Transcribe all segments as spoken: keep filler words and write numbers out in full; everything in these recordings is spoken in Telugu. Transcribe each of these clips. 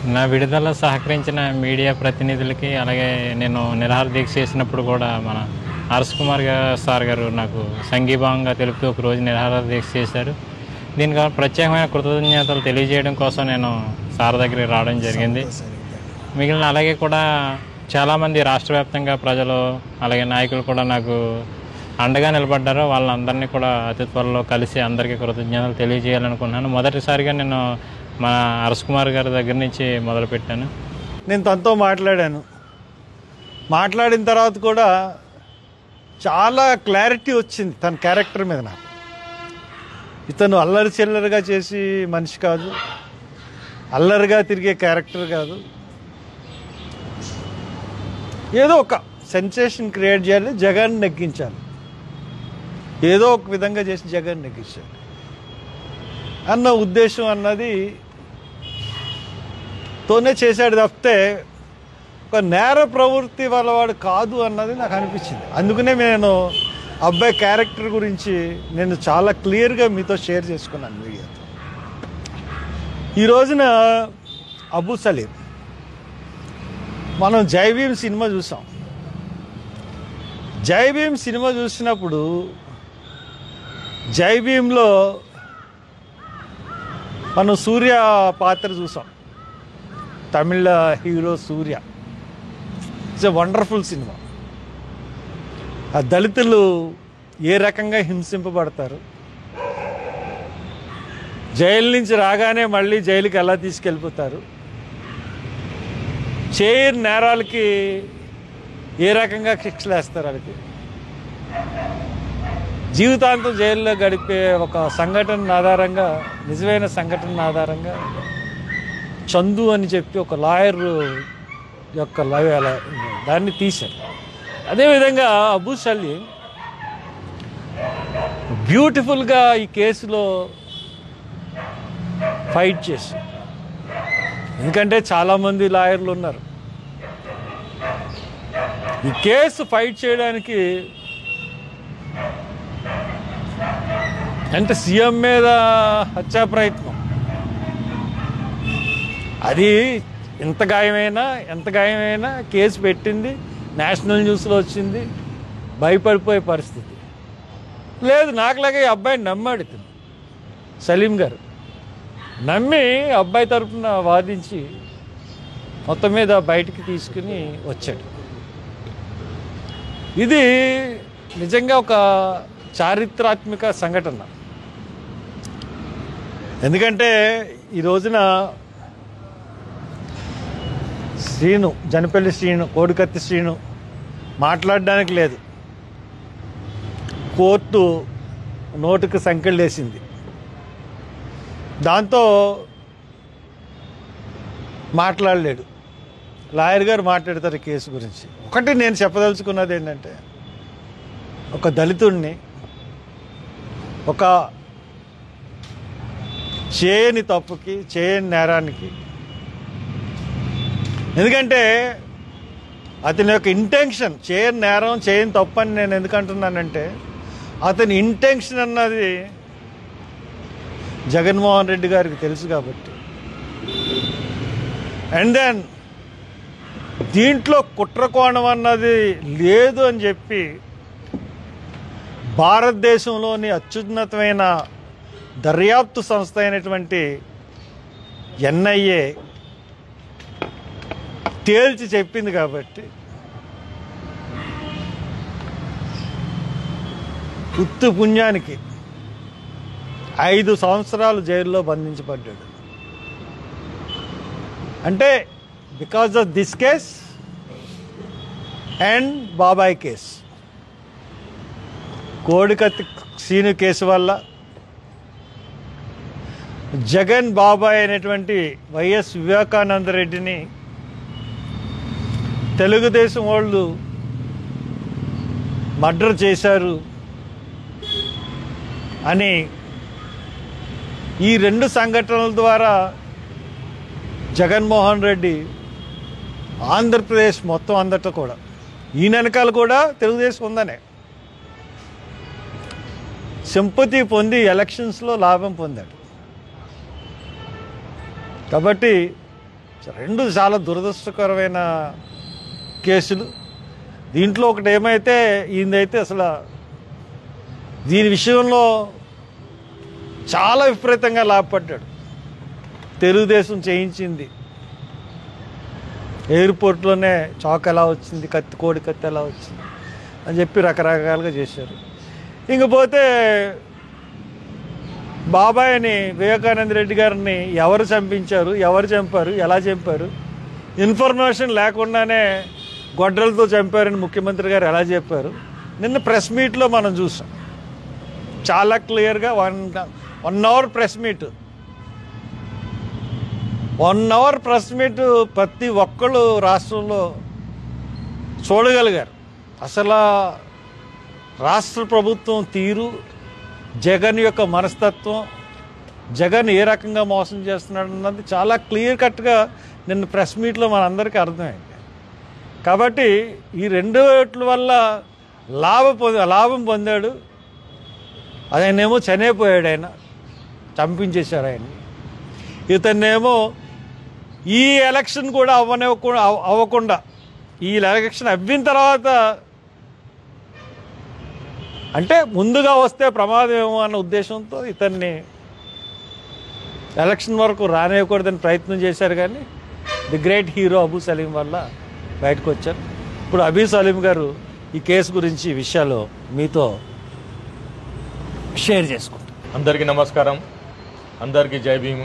నా విడుదల సహకరించిన మీడియా ప్రతినిధులకి, అలాగే నేను నిరాహార దీక్ష చేసినప్పుడు కూడా మన హర్ష్ కుమార్ సార్ గారు నాకు సంఘీభావంగా తెలుపుతూ ఒకరోజు నిరాహార దీక్ష చేశారు. దీనికి ప్రత్యేకమైన కృతజ్ఞతలు తెలియజేయడం కోసం నేను సార్ దగ్గరికి రావడం జరిగింది. మిగిలిన అలాగే కూడా చాలామంది రాష్ట్ర వ్యాప్తంగా ప్రజలు అలాగే నాయకులు కూడా నాకు అండగా నిలబడ్డారు. వాళ్ళందరినీ కూడా అతి త్వరలో కలిసి అందరికీ కృతజ్ఞతలు తెలియజేయాలనుకున్నాను. మొదటిసారిగా నేను మా హర్ష్ కుమార్ గారి దగ్గర నుంచి మొదలుపెట్టాను. నేను తనతో మాట్లాడాను. మాట్లాడిన తర్వాత కూడా చాలా క్లారిటీ వచ్చింది తన క్యారెక్టర్ మీద. నాకు ఇతను అల్లరి చిల్లరిగా చేసి మనిషి కాదు, అల్లరిగా తిరిగే క్యారెక్టర్ కాదు. ఏదో ఒక సెన్సేషన్ క్రియేట్ చేయాలి, జగన్ నెగ్గించాలి, ఏదో ఒక విధంగా చేసి జగన్ నెగ్గించాలి అన్న ఉద్దేశం అన్నది తోనే చేశాడు తప్పితే ఒక నేర ప్రవృత్తి వల్ల వాడు కాదు అన్నది నాకు అనిపించింది. అందుకనే నేను అబ్బాయి క్యారెక్టర్ గురించి నేను చాలా క్లియర్గా మీతో షేర్ చేసుకున్నాను మీడియాతో. ఈ రోజున అబూ సలీం, మనం జై భీమ్ సినిమా చూసాం. జై భీమ్ సినిమా చూసినప్పుడు జై భీమ్లో మనం సూర్య పాత్ర చూసాం, Tamil hero Suriya. It's a wonderful cinema. ఆ దళితులు ఏ రకంగా హింసింపబడతారు, జైలు నుంచి రాగానే మళ్ళీ జైలుకి ఎలా తీసుకెళ్ళిపోతారు, చేయని నేరాలకి ఏ రకంగా శిక్షలు వేస్తారు, వాళ్ళకి జీవితాంతం జైల్లో గడిపే ఒక సంఘటన ఆధారంగా, నిజమైన సంఘటన ఆధారంగా చందు అని చెప్పి ఒక లాయర్ యొక్క లవ్ దాన్ని తీశారు. అదేవిధంగా అబూ సలీం బ్యూటిఫుల్గా ఈ కేసులో ఫైట్ చేసి, ఎందుకంటే చాలామంది లాయర్లు ఉన్నారు, ఈ కేసు ఫైట్ చేయడానికి అంటే సీఎం మీద హత్యా ప్రయత్నం, అది ఎంత గాయమైనా ఎంత గాయమైనా కేసు పెట్టింది, నేషనల్ న్యూస్లో వచ్చింది, భయపడిపోయే పరిస్థితి లేదు. నాకులాగే ఈ అబ్బాయిని నమ్మాడు ఇతను సలీం గారు, నమ్మి అబ్బాయి తరఫున వాదించి మొత్తం మీద బయటికి తీసుకుని వచ్చాడు. ఇది నిజంగా ఒక చారిత్రాత్మక సంఘటన. ఎందుకంటే ఈ రోజున శ్రీను, జనపల్లి శ్రీను, కోడికత్తి శ్రీను మాట్లాడడానికి లేదు, కోర్టు నోటుకు సంకెళ్ళు వేసింది. దాంతో మాట్లాడలేడు. లాయర్ గారు మాట్లాడతారు కేసు గురించి. ఒకటి నేను చెప్పదలుచుకున్నది ఏంటంటే, ఒక దళితుడిని ఒక చేయని తప్పుకి, చేయని నేరానికి, ఎందుకంటే అతని యొక్క ఇంటెన్షన్, చేయని నేరం చేయని తప్పు అని నేను ఎందుకంటున్నానంటే, అతని ఇంటెన్షన్ అన్నది జగన్మోహన్ రెడ్డి గారికి తెలుసు కాబట్టి. అండ్ దెన్ దీంట్లో కుట్రకోణం అన్నది లేదు అని చెప్పి భారతదేశంలోని అత్యున్నతమైన దర్యాప్తు సంస్థ అయినటువంటి ఎన్ఐఏ తేల్చి చెప్పింది కాబట్టి ఉత్తు పుణ్యానికి ఐదు సంవత్సరాలు జైల్లో బంధించబడ్డాడు. అంటే because of this case and బాబాయ్ కేస్, కోడికత్తి సీను కేసు వల్ల జగన్ బాబాయ్ అయినటువంటి వైఎస్ వివేకానంద రెడ్డిని తెలుగుదేశం వాళ్ళు మర్డర్ చేశారు అని ఈ రెండు సంఘటనల ద్వారా జగన్మోహన్ రెడ్డి ఆంధ్రప్రదేశ్ మొత్తం అందట కూడా, ఈ వెనకాల కూడా తెలుగుదేశం ఉందనే సింపతి పొంది ఎలక్షన్స్లో లాభం పొందాడు. కాబట్టి రెండు చాలా దురదృష్టకరమైన కేసులు. దీంట్లో ఒకటి ఏమైతే ఈయనైతే అసలు దీని విషయంలో చాలా విపరీతంగా లాభపడ్డాడు. తెలుగుదేశం చేయించింది, ఎయిర్పోర్ట్లోనే చాక్ ఎలా వచ్చింది, కత్తి కోడి కత్తి ఎలా వచ్చింది అని చెప్పి రకరకాలుగా చేశారు. ఇంకపోతే బాబాయ్ అని వివేకానంద రెడ్డి గారిని ఎవరు చంపించారు, ఎవరు చంపారు, ఎలా చంపారు, ఇన్ఫర్మేషన్ లేకుండానే గొడ్డలతో చంపారని ముఖ్యమంత్రి గారు ఎలా చెప్పారు నిన్న ప్రెస్ మీట్లో మనం చూసాం. చాలా క్లియర్గా one one hour press meet one hour press meet ప్రతి ఒక్కళ్ళు రాష్ట్రంలో చూడగలిగారు. అసలు రాష్ట్ర ప్రభుత్వం తీరు, జగన్ యొక్క మనస్తత్వం, జగన్ ఏ రకంగా మోసం చేస్తున్నాడు అన్నది చాలా క్లియర్ కట్గా నిన్న ప్రెస్ మీట్లో మనందరికీ అర్థమైంది. కాబట్టి ఈ రెండు వాటి వల్ల లాభ పొంది లాభం పొందాడు. ఆయనేమో చనిపోయాడు, ఆయన చంపించేశారు ఆయన్ని. ఇతన్నేమో ఈ ఎలక్షన్ కూడా అవ్వనివ్వకుండా అవ్వకుండా ఈ ఎలక్షన్ అవ్విన తర్వాత అంటే ముందుగా వస్తే ప్రమాదం ఏమో అన్న ఉద్దేశంతో ఇతన్ని ఎలక్షన్ వరకు రానివ్వకూడదని ప్రయత్నం చేశారు. కానీ the great hero Abu Saleem వల్ల బయటకు వచ్చారు. ఇప్పుడు అబూ సలీం గారు ఈ కేసు గురించి విషయాలు మీతో షేర్ చేసుకుంటారు. అందరికీ నమస్కారం, అందరికీ జై భీమ్.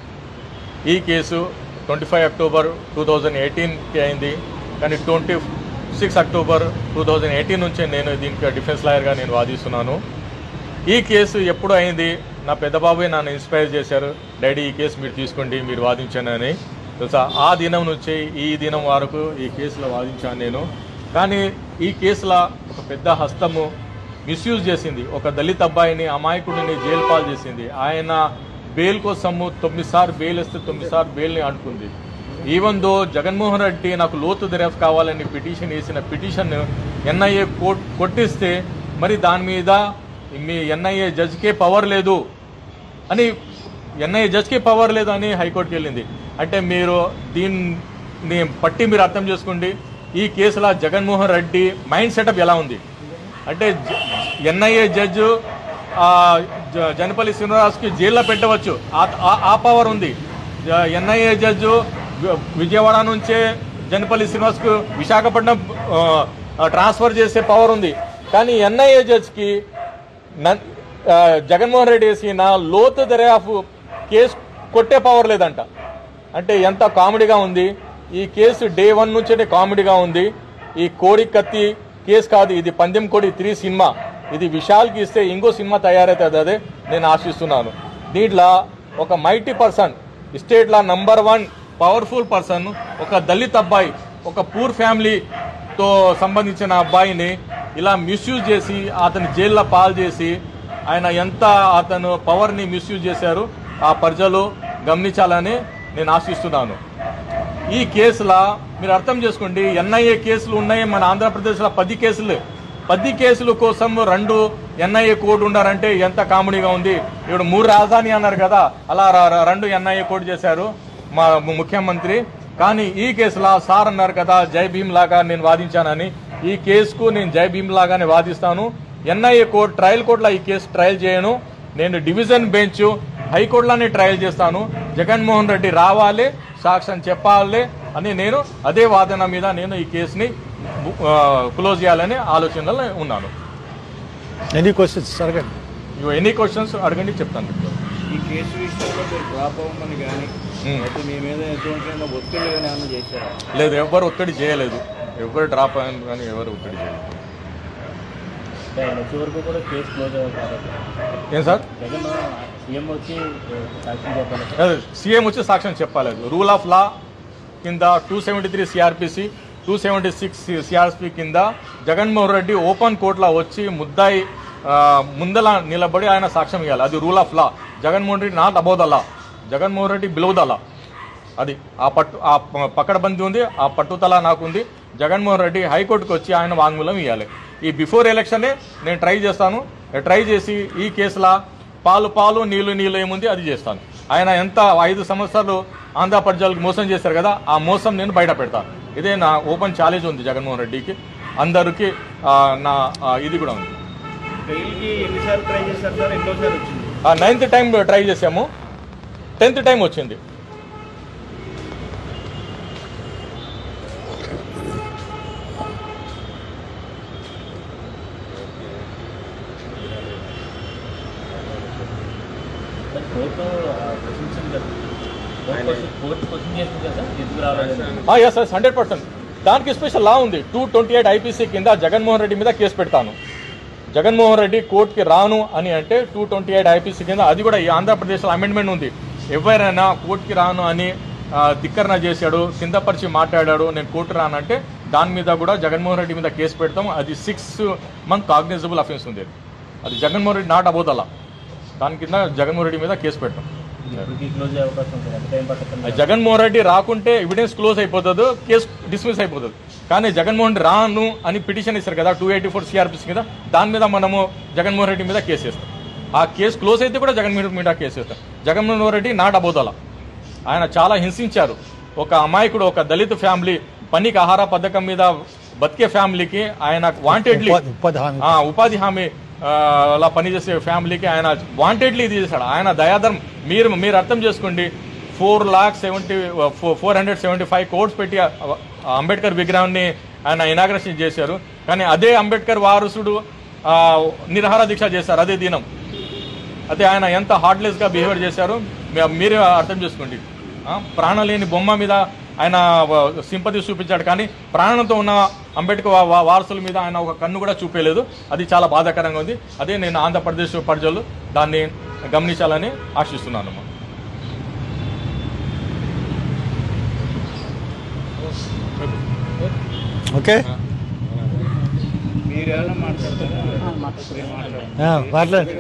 ఈ కేసు twenty five October two thousand ఎయిటీన్కి అయింది. కానీ twenty six October two thousand eighteen నుంచే నేను దీనికి డిఫెన్స్ లాయర్గా నేను వాదిస్తున్నాను. ఈ కేసు ఎప్పుడు అయింది, నా పెద్ద బాబు నన్ను ఇన్స్పైర్ చేశారు, డాడీ ఈ కేసు మీరు తీసుకోండి, మీరు వాదించాను అని. తెలుసా, ఆ దినం నుంచి ఈ దినం వరకు ఈ కేసులో వాదించాను నేను. కానీ ఈ కేసులో ఒక పెద్ద హస్తము మిస్యూజ్ చేసింది. ఒక దళిత అబ్బాయిని, అమాయకుడిని జైలు పాలు చేసింది. ఆయన బెయిల్ కోసము తొమ్మిది సార్లు బెయిల్ ఇస్తే తొమ్మిది సార్లు బెయిల్ని అడుకుంది. ఈవెన్ దో జగన్మోహన్ రెడ్డి నాకు లోతు దర్యాప్తు కావాలని పిటిషన్ వేసిన పిటిషన్ ఎన్ఐఏ కోర్టు కొట్టిస్తే మరి దాని మీద మీ ఎన్ఐఏ జడ్జికే పవర్ లేదు అని ఎన్ఐఏ జడ్జికే పవర్ లేదు అని హైకోర్టుకి వెళ్ళింది. అంటే మీరు దీన్ని పట్టి మీరు అర్థం చేసుకోండి, ఈ కేసులో జగన్మోహన్ రెడ్డి మైండ్ సెటప్ ఎలా ఉంది అంటే ఎన్ఐఏ జడ్జు జనపల్లి శ్రీనివాస్కి జైల్లో పెట్టవచ్చు, ఆ పవర్ ఉంది. ఎన్ఐఏ జడ్జు విజయవాడ నుంచే జనపల్లి శ్రీనివాస్కు విశాఖపట్నం ట్రాన్స్ఫర్ చేసే పవర్ ఉంది. కానీ ఎన్ఐఏ జడ్జ్కి జగన్మోహన్ రెడ్డి వేసిన లోతు దర్యాప్తు కేసు కొట్టే పవర్ లేదంట. అంటే ఎంత కామెడీగా ఉంది ఈ కేసు. డే వన్ నుంచే కామెడీగా ఉంది. ఈ కోడి కత్తి కేసు కాదు, ఇది పందెం కోడి త్రీ సినిమా. ఇది విశాల్కి ఇస్తే ఇంకో సినిమా తయారవుతుంది, అదే నేను ఆశిస్తున్నాను. దీంట్లో ఒక మైటీ పర్సన్, స్టేట్లో నంబర్ వన్ పవర్ఫుల్ పర్సన్, ఒక దళిత్ అబ్బాయి, ఒక పూర్ ఫ్యామిలీతో సంబంధించిన అబ్బాయిని ఇలా మిస్యూజ్ చేసి అతని జైల్లో పాలు చేసి ఆయన ఎంత అతను పవర్ని మిస్యూజ్ చేశారు ఆ ప్రజలు గమనించాలని నేను ఆశిస్తున్నాను. ఈ కేసులా మీరు అర్థం చేసుకోండి, ఎన్ఐఏ కేసులు ఉన్నాయి మన ఆంధ్రప్రదేశ్లో. పది కేసులు పది కేసుల కోసం రెండు ఎన్ఐఏ కోడ్ ఉండారంటే ఎంత కామెడీగా ఉంది. ఇప్పుడు మూడు రాజధాని అన్నారు కదా, అలా రెండు ఎన్ఐఏ కోడ్ చేశారు మా ముఖ్యమంత్రి. కానీ ఈ కేసులా సార్ అన్నారు కదా జై భీమ్ లాగా నేను వాదించానని, ఈ కేసుకు నేను జై భీమ్ లాగానే వాదిస్తాను. ఎన్ఐఏ కోర్టు ట్రయల్ కోర్టులో ఈ కేసు ట్రయల్ చేయను, నేను డివిజన్ బెంచ్ హైకోర్టులోనే ట్రయల్ చేస్తాను. జగన్మోహన్ రెడ్డి రావాలి, సాక్ష్యం చెప్పాలి అని నేను అదే వాదన మీద నేను ఈ కేసుని క్లోజ్ చేయాలని ఆలోచనలో ఉన్నాను. ఎనీ క్వశ్చన్స్ అడగండి, ఎనీ క్వశ్చన్స్ అడగండి చెప్తాను. ఈ కేసు విషయంలో మీరు డ్రాప్ అవ్వమని కానీ అయితే మీ మీద ఎటువంటి ఒత్తిడి కానీ ఏమన్నా చేశారా? లేదు, ఎవరు ఒత్తిడి చేయలేదు, ఎవరు డ్రాప్ అయ్యాను కానీ ఎవరు ఒత్తిడి చేయలేదు. చివరకు కూడా కేసు క్లోజ్ అవ్వాలి. ఏం సార్, జగన్ సీఎం వచ్చి సాక్ష్యం చెప్పాలి, సీఎం వచ్చి సాక్ష్యం చెప్పలేదు. రూల్ ఆఫ్ లా కింద two seventy three CRPC two seventy six CRP కింద జగన్మోహన్ రెడ్డి ఓపెన్ కోర్టులో వచ్చి ముద్దాయి ముందల నిలబడి ఆయన సాక్ష్యం ఇవ్వాలి. అది rule of law. Jaganmohan Reddy not above the law, Jaganmohan Reddy below the law. అది ఆ పట్టు ఆ పక్కడబంది ఉంది, ఆ పట్టుదల నాకుంది. జగన్మోహన్ రెడ్డి హైకోర్టుకు వచ్చి ఆయన వాంగ్మూలం ఇవ్వాలి. ఈ బిఫోర్ ఎలక్షనే నేను ట్రై చేస్తాను. ట్రై చేసి ఈ కేసులో పాలు పాలు నీళ్లు నీళ్ళు ఏముంది అది చేస్తాను. ఆయన ఎంత ఐదు సంవత్సరాలు ఆంధ్ర ప్రజలకు మోసం చేశారు కదా, ఆ మోసం నేను బయట పెడతాను. ఇదే నా ఓపెన్ ఛాలెంజ్ ఉంది జగన్మోహన్ రెడ్డికి, అందరికీ నా ఇది కూడా ఉంది. ఎన్నిసార్లు ట్రై చేశారు సార్? ఎన్నోసారి వచ్చింది? నైన్త్ టైం ట్రై చేసాము, టెన్త్ టైం వచ్చింది. ఎస్ ఎస్ హండ్రెడ్ పర్సెంట్ దానికి స్పెషల్ లా ఉంది. టూ ట్వంటీ ఎయిట్ ఐపీసీ కింద జగన్మోహన్ రెడ్డి మీద కేసు పెడతాను. జగన్మోహన్ రెడ్డి కోర్టుకి రాను అని అంటే టూ ట్వంటీ ఎయిట్ ఐపీసీ కింద, అది కూడా ఈ ఆంధ్రప్రదేశ్లో అమెండ్మెంట్ ఉంది. ఎవరైనా కోర్టుకి రాను అని ధిక్కరణ చేశాడు, కిందపరిచి మాట్లాడాడు, నేను కోర్టు రానంటే దాని మీద కూడా జగన్మోహన్ రెడ్డి మీద కేసు పెడతాం. అది సిక్స్ మంత్ కాగ్నిజబుల్ అఫెన్స్ ఉంది. అది జగన్మోహన్ రెడ్డి నాట్ అబౌట్ అలా, దాని కింద జగన్మోహన్ రెడ్డి మీద కేసు పెడతాం. జగన్మోహన్ రెడ్డి రాకుంటే ఎవిడెన్స్ క్లోజ్ అయిపోతుంది, కేసు డిస్మిస్ అయిపోతుంది. కానీ జగన్మోహన్ రెడ్డి రాను అని పిటిషన్ ఇస్తారు కదా టూ ఎయిటీ ఫోర్ సిఆర్పిసి మీద, దాని మీద మనము జగన్మోహన్ రెడ్డి మీద కేసు వేస్తాం. ఆ కేసు క్లోజ్ అయితే కూడా జగన్మోహన్ రెడ్డి మీద కేసు వేస్తాం. జగన్మోహన్ రెడ్డి నాట్ అబౌట్ అలా, ఆయన చాలా హింసించారు. ఒక అమాయకుడు, ఒక దళిత ఫ్యామిలీ, పనికి ఆహార పథకం మీద బతికే ఫ్యామిలీకి ఆయన వాంటెడ్లీ ఉపాధి హామీ అలా పనిచేసే ఫ్యామిలీకి ఆయన వాంటెడ్లీ ఇది చేశాడు. ఆయన దయాధర్మం మీరు మీరు అర్థం చేసుకోండి. Four lakh seventy four hundred seventy five కోట్స్ పెట్టి అంబేద్కర్ విగ్రహాన్ని ఆయన ఇనాగ్రేషన్ చేశారు. కానీ అదే అంబేద్కర్ వారసుడు నిరాహార దీక్ష చేశారు అదే దినం. అదే ఆయన ఎంత హార్ట్లెస్గా బిహేవియర్ చేశారు మీరే అర్థం చేసుకోండి. ప్రాణం లేని బొమ్మ మీద ఆయన సింపతి చూపించాడు, కానీ ప్రాణంతో ఉన్న అంబేద్కర్ వారసుల మీద ఆయన ఒక కన్ను కూడా చూపేయలేదు. అది చాలా బాధాకరంగా ఉంది. అదే నేను ఆంధ్రప్రదేశ్ ప్రజలు దాన్ని గమనించాలని ఆశిస్తున్నాను. ఓకే మీరేమైనా మాట్లాడండి.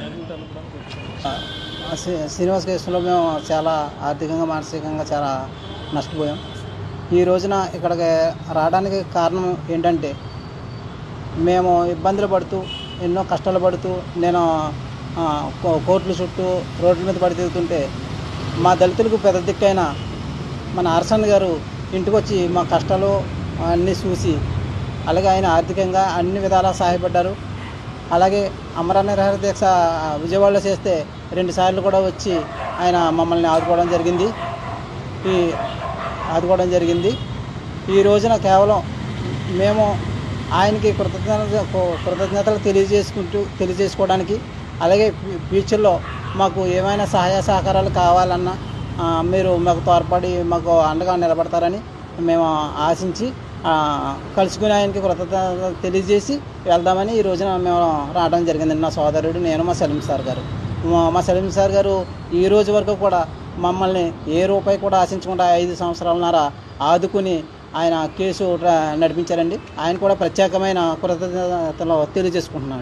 శ్రీనివాస్ కేసులో మేము చాలా ఆర్థికంగా మానసికంగా చాలా నష్టపోయాం. ఈ రోజున ఇక్కడికి రావడానికి కారణం ఏంటంటే మేము ఇబ్బందులు పడుతూ ఎన్నో కష్టాలు పడుతూ నేను కోర్టుల చుట్టూ రోడ్ల మీద పడి తిరుగుతుంటే మా దళితులకు పెద్ద దిక్కైన మన అరసన్ గారు ఇంటికి వచ్చి మా కష్టాలు అన్నీ చూసి అలాగే ఆయన ఆర్థికంగా అన్ని విధాలా సహాయపడ్డారు. అలాగే అమర నిరాహార దీక్ష విజయవాడలో చేస్తే రెండు సార్లు కూడా వచ్చి ఆయన మమ్మల్ని ఆదుకోవడం జరిగింది ఈ ఆదుకోవడం జరిగింది ఈ రోజున కేవలం మేము ఆయనకి కృతజ్ఞత కృతజ్ఞతలు తెలియజేసుకుంటూ తెలియజేసుకోవడానికి, అలాగే ఫ్యూచర్లో మాకు ఏమైనా సహాయ సహకారాలు కావాలన్నా మీరు మాకు తోడ్పడి మాకు అండగా నిలబడతారని మేము ఆశించి కలుసుకుని ఆయనకి కృతజ్ఞత తెలియజేసి వెళ్దామని ఈ రోజున మేము రావడం జరిగిందండి. నా సోదరుడు, నేను, మా సలీం సార్ గారు. మా సలీం సార్ గారు ఈ రోజు వరకు కూడా మమ్మల్ని ఏ రూపాయి కూడా ఆశించకుండా ఐదు సంవత్సరాలన్నర ఆదుకుని ఆయన కేసు నడిపించారండి. ఆయన కూడా ప్రత్యేకమైన కృతజ్ఞతలు తెలియజేసుకుంటున్నాను.